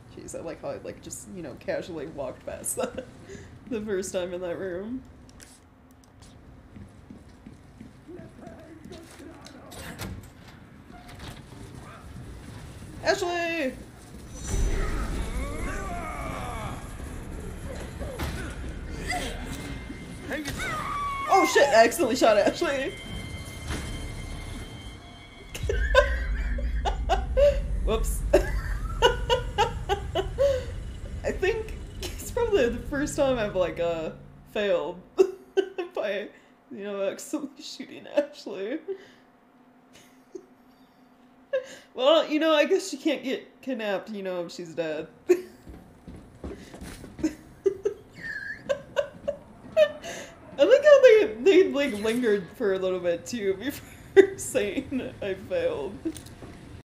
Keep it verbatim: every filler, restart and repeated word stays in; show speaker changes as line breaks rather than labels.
Jeez, I like how I like just, you know, casually walked past that the first time in that room. Ashley! Oh shit, I accidentally shot Ashley. Whoops. I think it's probably the first time I've like uh failed by, you know, accidentally shooting Ashley. Well, you know, I guess she can't get kidnapped, you know, if she's dead. I like how they, they like lingered for a little bit too before saying I failed.